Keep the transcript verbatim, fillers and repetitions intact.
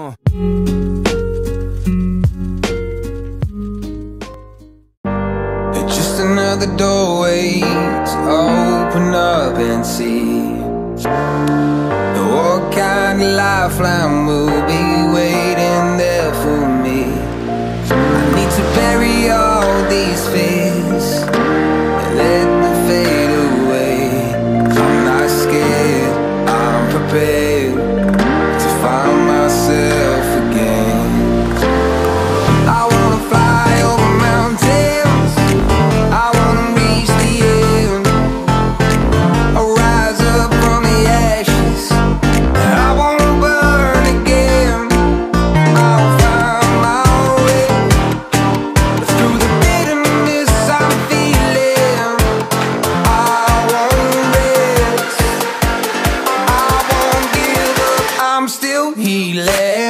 Uh. Just another doorway to open up and see what kind of lifeline will be waiting there for me. I need to bury all these fears and let them fade away. I'm not scared, I'm prepared to find myself again. I wanna fly over mountains, I wanna reach the end. I'll rise up from the ashes, I wanna burn again. I'll find my way through the bitterness I'm feeling. I won't rest, I won't give up, I'm still healing.